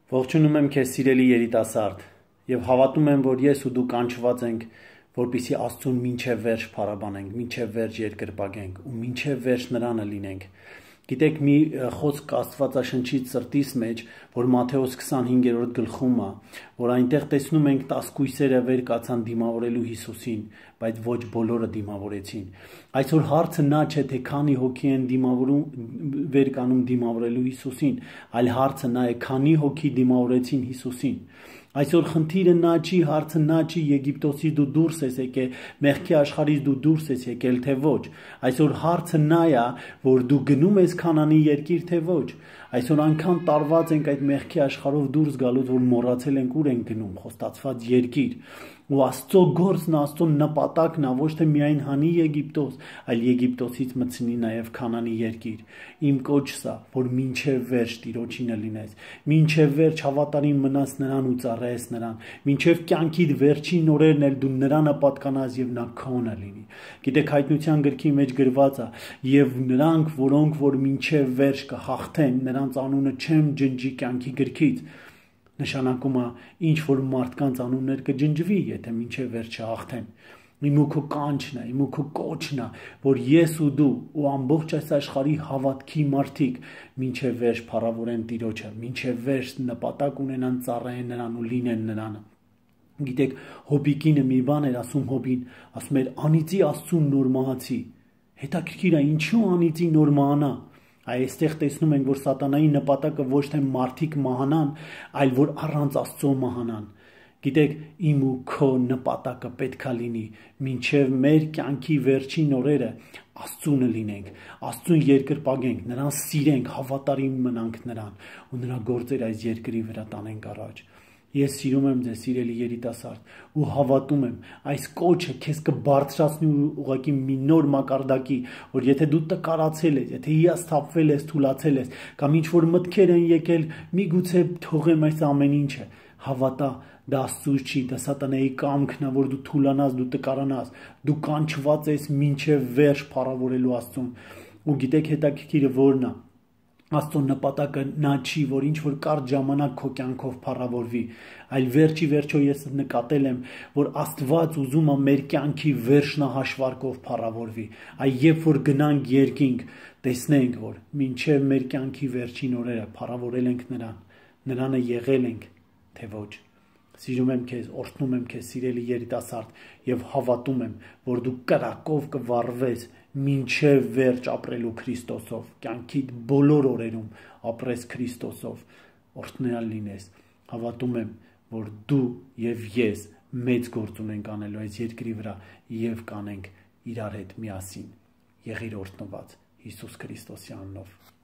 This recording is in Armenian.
Ողջունում եմ քեզ սիրելի երիտասարդ եւ հավատում եմ, որ ես ու դու կանչված ենք, որպեսզի Աստծուն մինչև վերջ փառաբանենք, մինչև վերջ երկրպագենք ու մինչև վերջ նրանը լինենք։ Գիտեք, մի խոսք Աստվածաշնչից սրտիս մեջ, որ Մատթեոս 25-րդ գլխում է, որ այնտեղ տեսնում ենք 10 կույսերը վեր կացան դիմավորելու Հիսուսին, բայց ոչ բոլորը դիմավորեցին։ Այսօր հարցը նա չէ, թե քանի հոգի են վեր կանում դիմավորելու Հիսուսին, այլ հարցը նա է, քանի հոգի դիմավորեցին Հիսուսին։ Այսօր խնդիրը նա չի, հարցը նա չի, Եգիպտոսից դու դուրս ես եկել, մեղքի աշխարհից դու դուրս ես եկել, թե ոչ։ Այսօր հարցը նա է, որ դու գնում ես Քանանի երկիր, թե ոչ։ Այսօր այնքան տարված ենք այդ մեղքի աշխարհով դուրս գալուց, որ մոռացել ենք ուր ենք գնում, խոստացված երկիր։ Ու Աստծո գործն, Աստծո նպատակն է ոչ թե միայն հանի Եգիպտոս, այլ Եգիպտոսից մտցնի նաև Քանանի երկիր։ Իմ կոչսա, որ մինչև վերջ Տիրոջինը լինես, մինչև վերջ հավատարիմ մնաս նրան ու ծառայես նրան, մինչև կյանքիդ վերջին օրերն էլ դու նրանը պատկանաս եւ նա քոնը լինի։ Գիտեք, Հայտնության գրքի մեջ գրված է, եւ նրանք, որոնք որ մինչև վերջ կհաղթեն, նրանց անունը չեմ ջնջի կյանքի գրքից։ Նշանակում է, ինչ որ մարդկանց անուններ կջնջվի, եթե մինչև վերջը հաղթեն։ Իմ ու քո կանչն է, իմ ու քո կոչն է, որ ես ու դու ու ամբողջ այս աշխարհի հավատքի մարդիկ մինչև վերջ փառավորեն Տիրոջը, մինչև վերջ նպատակ ունենան ծառայեն նրան ու լինեն նրանը։ Գիտեք, Հոբիկինը մի բան էր ասում Հոբին, ասում էր անիծի Աստծուն նոր մահացի։ Հետաքրքիր է, ինչու անիծի նոր մահանա։ Այստեղ տեսնում ենք, որ սատանայի նպատակը ոչ թե մարդիկ մահանան, այլ որ առանց Աստծո մահանան։ Գիտեք, իմ ու քո նպատակը պետքա լինի մինչև մեր կյանքի վերջին օրերը Աստծունը լինենք, Աստծուն երկրպագենք, նրան սիրենք, հավատարիմ մնանք նրան ու նրա գործերը այս երկրի վրա տանենք առաջ։ Ես սիրում եմ ձեզ, սիրելի երիտասարդ, ու հավատում եմ, այս կոչը քեզ կբարձրացնի ուղղակի մի նոր մակարդակի, որ եթե դու տկարացել ես, եթե հիասթափվել ես, թուլացել ես, կամ ինչ-որ մտքեր են եկել, միգուցե թողեմ այս ամեն ինչը, հավատա, դա Աստծուց չի, դա սատանայի կամքն է, որ դու թուլանաս, դու տկարանաս, դու կանչված ես մինչև վերջ փառավորելու Աստծուն։ Ու գիտեք հետաքրքիրը որն է։ Աստծո նպատակը նա չի, որ ինչ-որ կարճ ժամանակ քո կյանքով փառավորվի, այլ վերջի վերջո ես նկատել եմ, որ Աստված ուզում է մեր կյանքի վերջնահաշվարկով փառավորվի, այ երբ որ գնանք երկինք, տեսնենք, որ մինչև մեր կյանքի վերջին օրերը փառավորել ենք նրանը եղել ենք, թե ոչ։ Սիրում եմ քեզ, օրհնում եմ քեզ, սիրելի երիտասարդ, եւ հավատում եմ, որ դու կրակով կվառվես մինչև վերջ ապրելու Քրիստոսով, կյանքիդ բոլոր օրերում ապրես Քրիստոսով, օրհնյալ լինես։ Հավատում եմ, որ դու եւ ես մեծ գործ ունենք անելու այս երկրի վրա եւ կանենք իրար հետ միասին։ Եղիր օրհնված Հիսուս Քրիստոսի անունով։